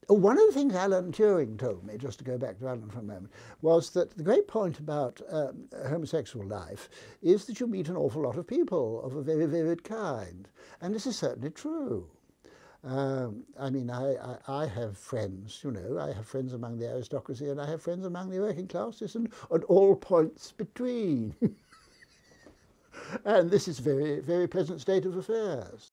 One of the things Alan Turing told me, just to go back to Alan for a moment, was that the great point about homosexual life is that you meet an awful lot of people of a very vivid kind. And this is certainly true. I mean, I have friends, you know, I have friends among the aristocracy and I have friends among the working classes and at all points between. And this is a very, very pleasant state of affairs.